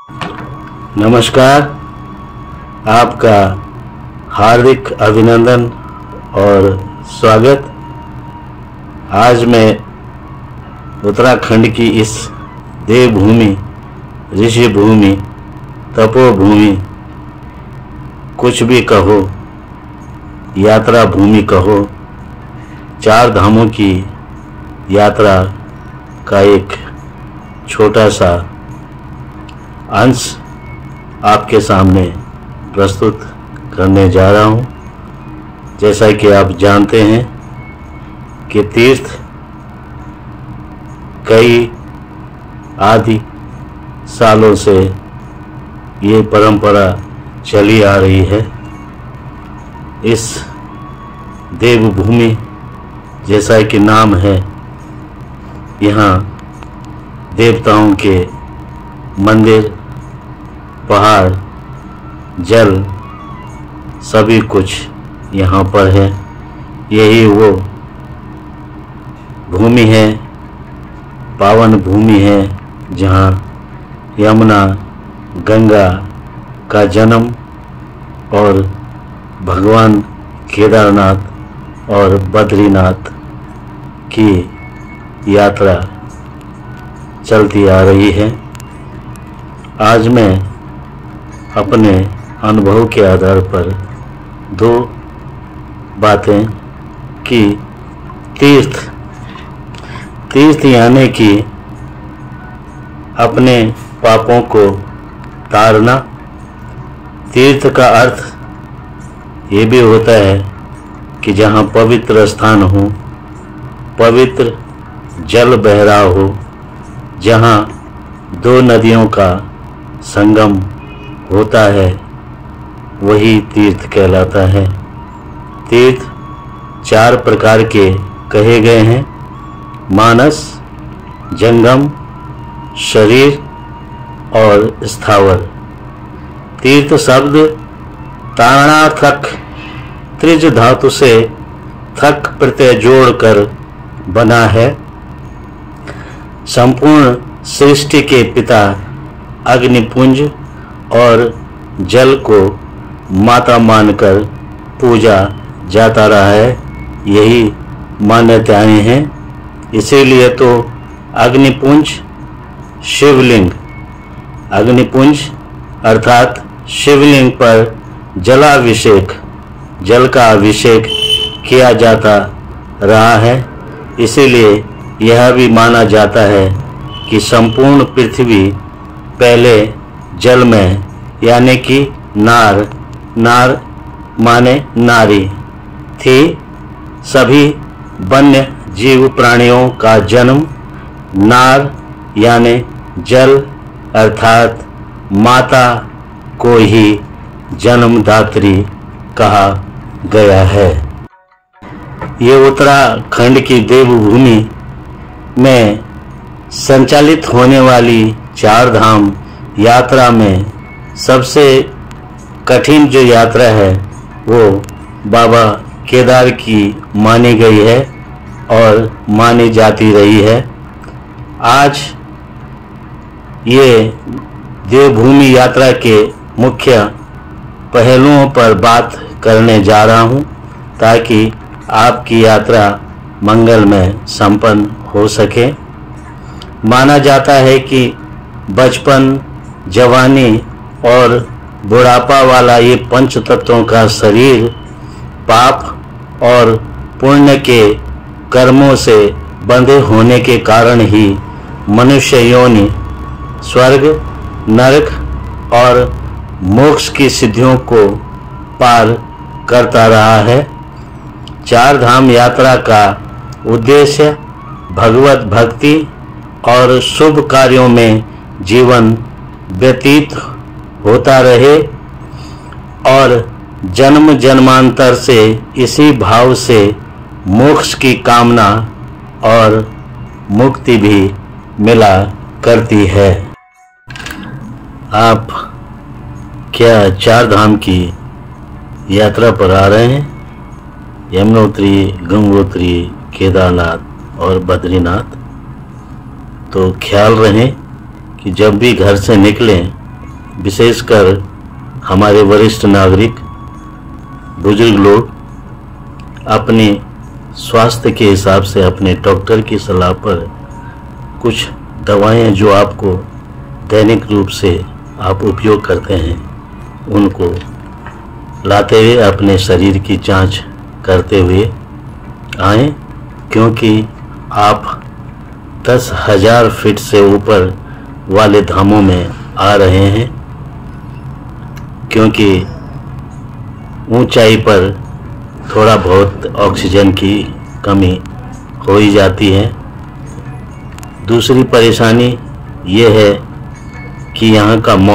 नमस्कार, आपका हार्दिक अभिनंदन और स्वागत। आज मैं उत्तराखंड की इस देवभूमि, ऋषि भूमि, तपोभूमि, कुछ भी कहो, यात्रा भूमि कहो, चार धामों की यात्रा का एक छोटा सा अंश आपके सामने प्रस्तुत करने जा रहा हूँ। जैसा कि आप जानते हैं कि तीर्थ कई आदि सालों से ये परंपरा चली आ रही है। इस देवभूमि, जैसा कि नाम है, यहाँ देवताओं के मंदिर, पहाड़, जल, सभी कुछ यहाँ पर है। यही वो भूमि है, पावन भूमि है, जहाँ यमुना, गंगा का जन्म और भगवान केदारनाथ और बद्रीनाथ की यात्रा चलती आ रही है। आज मैं अपने अनुभव के आधार पर दो बातें कि तीर्थ यानी कि अपने पापों को तारना। तीर्थ का अर्थ ये भी होता है कि जहाँ पवित्र स्थान हो, पवित्र जल बह रहा हो, जहाँ दो नदियों का संगम होता है, वही तीर्थ कहलाता है। तीर्थ चार प्रकार के कहे गए हैं: मानस, जंगम, शरीर और स्थावर। तीर्थ शब्द तारणार्थक त्रिज धातु से थक प्रत्यय जोड़कर बना है। संपूर्ण सृष्टि के पिता अग्निपुंज और जल को माता मानकर पूजा जाता रहा है। यही मान्यताएं हैं। इसीलिए तो अग्निपुंज शिवलिंग, अग्निपुंज अर्थात शिवलिंग पर जलाभिषेक, जल का अभिषेक किया जाता रहा है। इसीलिए यह भी माना जाता है कि संपूर्ण पृथ्वी पहले जल में यानी कि नार माने नारी थी। सभी वन्य जीव प्राणियों का जन्म नार यानी जल अर्थात माता को ही जन्मदात्री कहा गया है। ये उत्तराखंड की देवभूमि में संचालित होने वाली चार धाम यात्रा में सबसे कठिन जो यात्रा है वो बाबा केदार की मानी गई है और मानी जाती रही है। आज ये देवभूमि यात्रा के मुख्य पहलुओं पर बात करने जा रहा हूँ, ताकि आपकी यात्रा मंगलमय संपन्न हो सके। माना जाता है कि बचपन, जवानी और बुढ़ापा वाला ये पंच तत्वों का शरीर पाप और पुण्य के कर्मों से बंधे होने के कारण ही मनुष्य योनि स्वर्ग, नरक और मोक्ष की सिद्धियों को पार करता रहा है। चार धाम यात्रा का उद्देश्य भगवत भक्ति और शुभ कार्यों में जीवन व्यतीत होता रहे और जन्म जन्मांतर से इसी भाव से मोक्ष की कामना और मुक्ति भी मिला करती है। आप क्या चार धाम की यात्रा पर आ रहे हैं? यमुनोत्री, गंगोत्री, केदारनाथ और बद्रीनाथ। तो ख्याल रहे कि जब भी घर से निकलें विशेषकर हमारे वरिष्ठ नागरिक, बुजुर्ग लोग अपने स्वास्थ्य के हिसाब से अपने डॉक्टर की सलाह पर कुछ दवाएं जो आपको दैनिक रूप से आप उपयोग करते हैं उनको लाते हुए अपने शरीर की जांच करते हुए आएं, क्योंकि आप 10,000 फीट से ऊपर वाले धामों में आ रहे हैं। क्योंकि ऊंचाई पर थोड़ा बहुत ऑक्सीजन की कमी हो ही जाती है। दूसरी परेशानी ये है कि यहाँ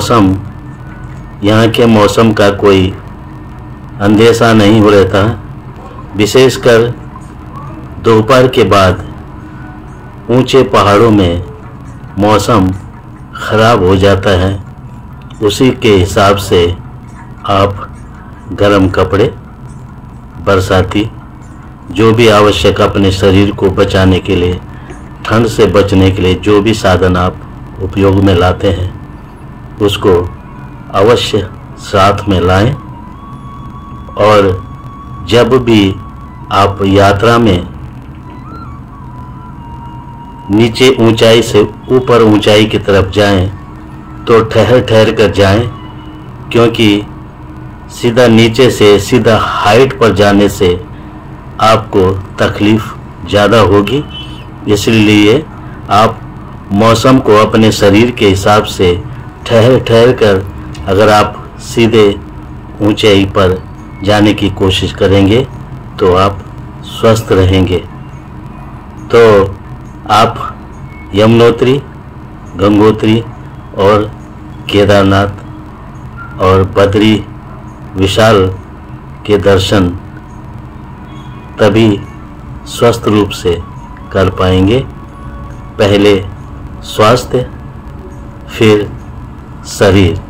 के मौसम का कोई अंदेशा नहीं हो रहता। विशेषकर दोपहर के बाद ऊंचे पहाड़ों में मौसम ख़राब हो जाता है। उसी के हिसाब से आप गर्म कपड़े, बरसाती, जो भी आवश्यक अपने शरीर को बचाने के लिए, ठंड से बचने के लिए जो भी साधन आप उपयोग में लाते हैं उसको अवश्य साथ में लाएं। और जब भी आप यात्रा में नीचे ऊंचाई से ऊपर ऊंचाई की तरफ जाएं तो ठहर ठहर कर जाएं, क्योंकि सीधा नीचे से सीधा हाइट पर जाने से आपको तकलीफ ज़्यादा होगी। इसलिए आप मौसम को अपने शरीर के हिसाब से ठहर ठहर कर अगर आप सीधे ऊंचाई पर जाने की कोशिश करेंगे तो आप स्वस्थ रहेंगे। तो आप यमुनोत्री, गंगोत्री और केदारनाथ और बद्री विशाल के दर्शन तभी स्वस्थ रूप से कर पाएंगे। पहले स्वास्थ्य, फिर शरीर।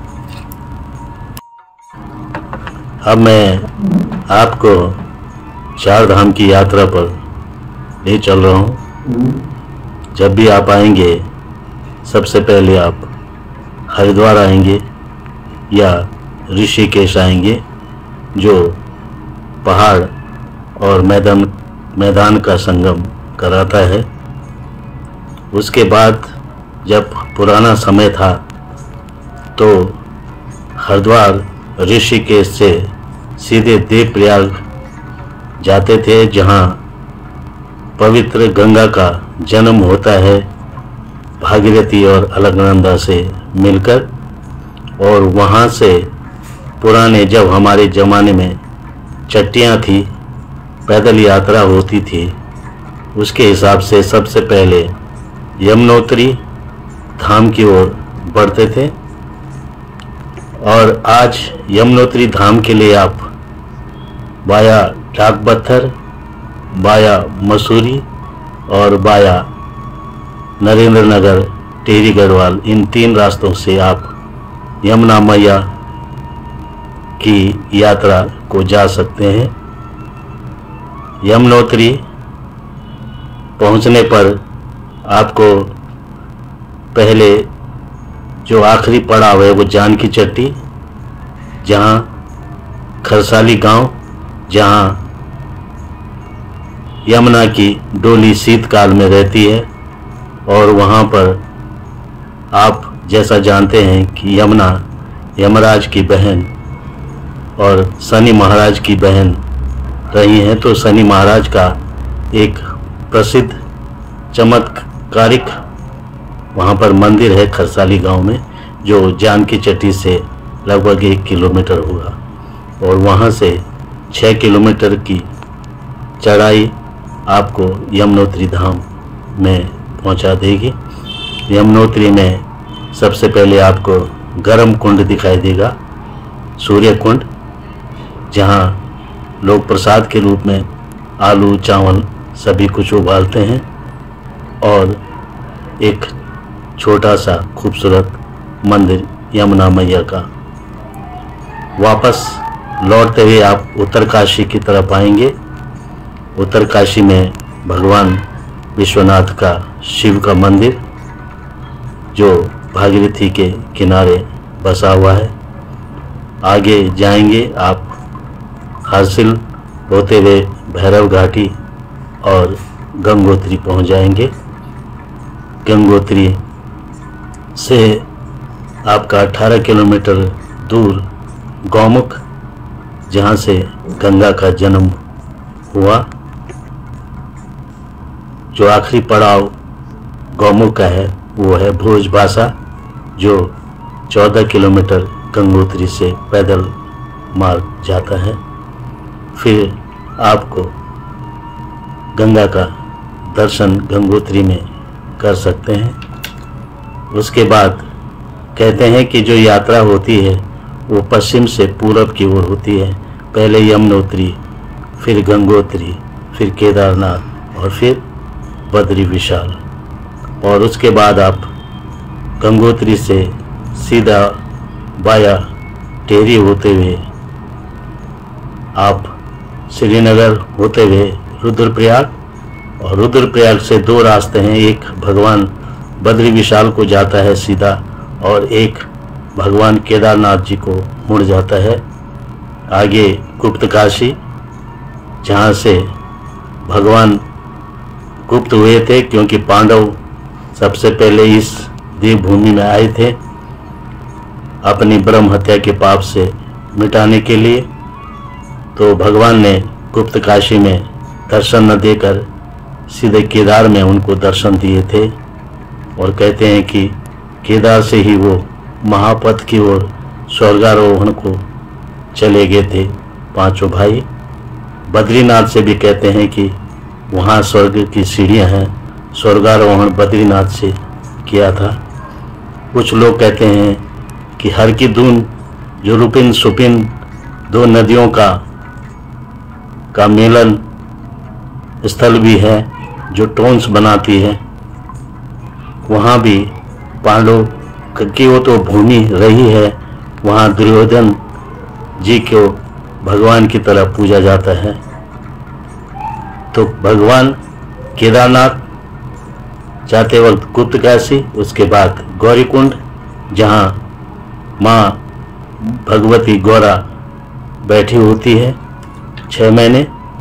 अब मैं आपको 4 धाम की यात्रा पर ले चल रहा हूँ। जब भी आप आएंगे सबसे पहले आप हरिद्वार आएंगे या ऋषिकेश आएंगे, जो पहाड़ और मैदान का संगम कराता है। उसके बाद जब पुराना समय था तो हरिद्वार ऋषिकेश से सीधे देवप्रयाग जाते थे, जहाँ पवित्र गंगा का जन्म होता है भागीरथी और अलकनंदा से मिलकर। और वहाँ से पुराने, जब हमारे ज़माने में चट्टियाँ थी, पैदल यात्रा होती थी, उसके हिसाब से सबसे पहले यमुनोत्री धाम की ओर बढ़ते थे। और आज यमुनोत्री धाम के लिए आप वाया डाकबत्थर, वाया मसूरी और वाया नरेंद्र नगर, टेहरी गढ़वाल, इन 3 रास्तों से आप यमुना मैया की यात्रा को जा सकते हैं। यमुनोत्री पहुंचने पर आपको पहले जो आखिरी पड़ाव है वो जानकी चट्टी, जहाँ खरसाली गांव, जहाँ यमुना की डोली शीतकाल में रहती है। और वहाँ पर आप जैसा जानते हैं कि यमुना यमराज की बहन और शनि महाराज की बहन रही हैं, तो शनि महाराज का एक प्रसिद्ध चमत्कारिक वहाँ पर मंदिर है खरसाली गांव में, जो जानकी चट्टी से लगभग 1 किलोमीटर होगा। और वहाँ से 6 किलोमीटर की चढ़ाई आपको यमुनोत्री धाम में पहुंचा देगी। यमुनोत्री में सबसे पहले आपको गर्म कुंड दिखाई देगा, सूर्य कुंड, जहां लोग प्रसाद के रूप में आलू चावल सभी कुछ उबालते हैं। और एक छोटा सा खूबसूरत मंदिर यमुना मैया का। वापस लौटते हुए आप उत्तरकाशी की तरफ आएंगे। उत्तरकाशी में भगवान विश्वनाथ का शिव का मंदिर, जो भागीरथी के किनारे बसा हुआ है। आगे जाएंगे आप हासिल होते हुए भैरव घाटी और गंगोत्री पहुंच जाएंगे। गंगोत्री से आपका 18 किलोमीटर दूर गौमुख, जहाँ से गंगा का जन्म हुआ, जो आखिरी पड़ाव गौमुख का है वो है भोजभाषा, जो 14 किलोमीटर गंगोत्री से पैदल मार्ग जाता है। फिर आपको गंगा का दर्शन गंगोत्री में कर सकते हैं। उसके बाद कहते हैं कि जो यात्रा होती है वो पश्चिम से पूरब की ओर होती है। पहले यमुनोत्री, फिर गंगोत्री, फिर केदारनाथ और फिर बद्री विशाल। और उसके बाद आप गंगोत्री से सीधा वाया टेहरी होते हुए आप श्रीनगर होते हुए रुद्रप्रयाग, और रुद्रप्रयाग से 2 रास्ते हैं, एक भगवान बद्री विशाल को जाता है सीधा और एक भगवान केदारनाथ जी को मुड़ जाता है। आगे गुप्त काशी, जहाँ से भगवान गुप्त हुए थे, क्योंकि पांडव सबसे पहले इस देवभूमि में आए थे अपनी ब्रह्म हत्या के पाप से मिटाने के लिए। तो भगवान ने गुप्त काशी में दर्शन न देकर सीधे केदार में उनको दर्शन दिए थे, और कहते हैं कि केदार से ही वो महापथ की ओर स्वर्गारोहण को चले गए थे 5 भाई। बद्रीनाथ से भी कहते हैं कि वहाँ स्वर्ग की सीढ़ियाँ हैं, स्वर्गारोहण बद्रीनाथ से किया था। कुछ लोग कहते हैं कि हर की दून, जो रुपिन सुपिन 2 नदियों का मिलन स्थल भी है, जो टोन्स बनाती है, वहाँ भी पांडव की वो तो भूमि रही है। वहाँ दुर्योधन जी को भगवान की तरह पूजा जाता है। तो भगवान केदारनाथ जाते वक्त गुप्त काशी, उसके बाद गौरीकुंड, जहाँ माँ भगवती गौरा बैठी होती है 6 महीने,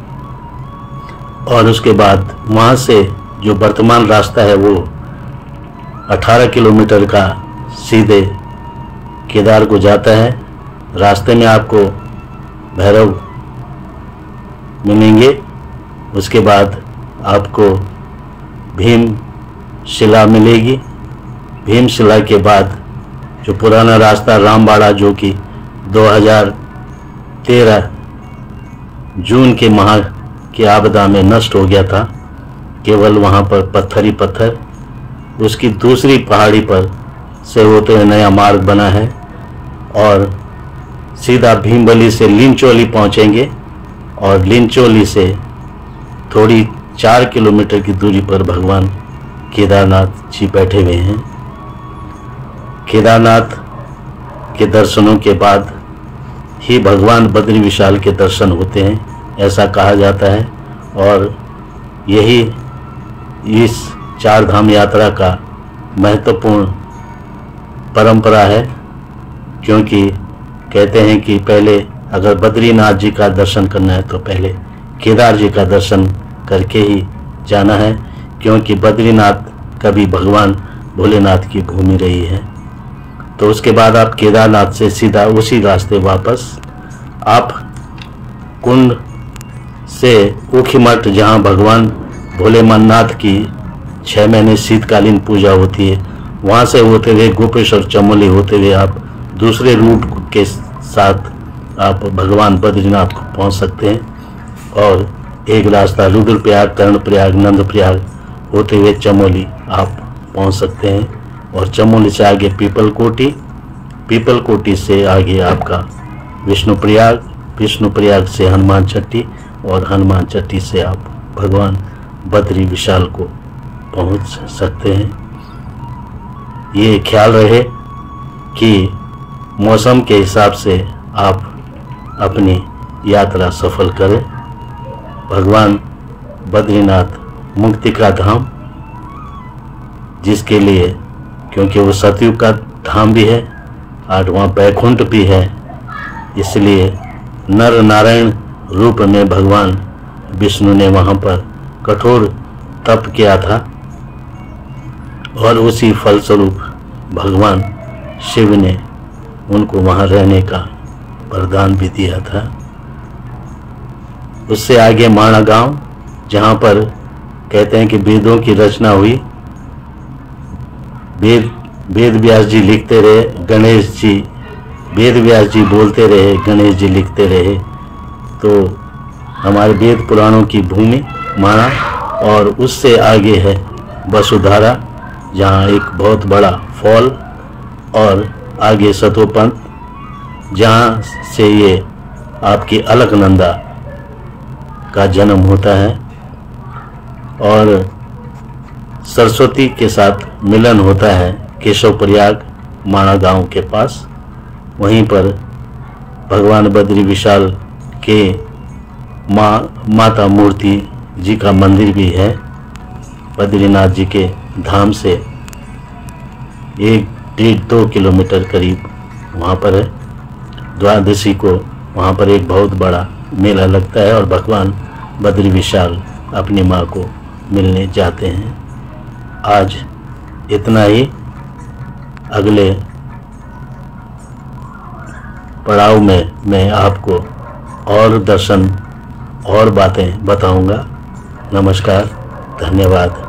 और उसके बाद वहाँ से जो वर्तमान रास्ता है वो 18 किलोमीटर का सीधे केदार को जाता है। रास्ते में आपको भैरव मिलेंगे। उसके बाद आपको भीम शिला मिलेगी। भीम शिला के बाद जो पुराना रास्ता रामबाड़ा, जो कि 2013 जून के माह की आपदा में नष्ट हो गया था, केवल वहाँ पर पत्थर ही पत्थर, उसकी दूसरी पहाड़ी पर से होते हुए नया मार्ग बना है, और सीधा भीमबली से लिंचोली पहुँचेंगे, और लिंचोली से थोड़ी 4 किलोमीटर की दूरी पर भगवान केदारनाथ जी बैठे हुए हैं। केदारनाथ के दर्शनों के बाद ही भगवान बद्री विशाल के दर्शन होते हैं, ऐसा कहा जाता है। और यही इस 4 धाम यात्रा का महत्वपूर्ण परंपरा है, क्योंकि कहते हैं कि पहले अगर बद्रीनाथ जी का दर्शन करना है तो पहले केदार जी का दर्शन करके ही जाना है, क्योंकि बद्रीनाथ कभी भगवान भोलेनाथ की भूमि रही है। तो उसके बाद आप केदारनाथ से सीधा उसी रास्ते वापस आप कुंड से ऊखीमठ, जहाँ भगवान भोलेनाथ की 6 महीने शीतकालीन पूजा होती है, वहाँ से होते हुए गोपेश्वर चमोली होते हुए आप दूसरे रूट के साथ आप भगवान बद्रीनाथ को पहुँच सकते हैं। और एक रास्ता रुद्रप्रयाग, कर्णप्रयाग, नंदप्रयाग होते हुए चमोली आप पहुँच सकते हैं। और चमोली से आगे पीपलकोटी, पीपलकोटी से आगे आपका विष्णुप्रयाग, विष्णुप्रयाग से हनुमान चट्टी, और हनुमान चट्टी से आप भगवान बद्री विशाल को पहुंच सकते हैं। ये ख्याल रहे कि मौसम के हिसाब से आप अपनी यात्रा सफल करें। भगवान बद्रीनाथ मुक्ति का धाम, जिसके लिए, क्योंकि वो सतयुग का धाम भी है, आठवां बैकुंठ भी है। इसलिए नर नारायण रूप में भगवान विष्णु ने वहाँ पर कठोर तप किया था और उसी फलस्वरूप भगवान शिव ने उनको वहाँ रहने का वरदान भी दिया था। उससे आगे माणा गांव, जहाँ पर कहते हैं कि वेदों की रचना हुई। वेद व्यास जी लिखते रहे, गणेश जी, वेद व्यास जी बोलते रहे, गणेश जी लिखते रहे। तो हमारे वेद पुराणों की भूमि माणा, और उससे आगे है वसुधारा, जहाँ एक बहुत बड़ा फॉल, और आगे सतोपंत, जहाँ से ये आपकी अलकनंदा का जन्म होता है और सरस्वती के साथ मिलन होता है केशव प्रयाग माणा गांव के पास। वहीं पर भगवान बद्री विशाल के माता मूर्ति जी का मंदिर भी है। बद्रीनाथ जी के धाम से 1-1.5-2 किलोमीटर करीब वहाँ पर है। द्वादशी को वहाँ पर एक बहुत बड़ा मेला लगता है और भगवान बद्री विशाल अपनी माँ को मिलने जाते हैं। आज इतना ही। अगले पड़ाव में मैं आपको और दर्शन और बातें बताऊंगा। नमस्कार, धन्यवाद।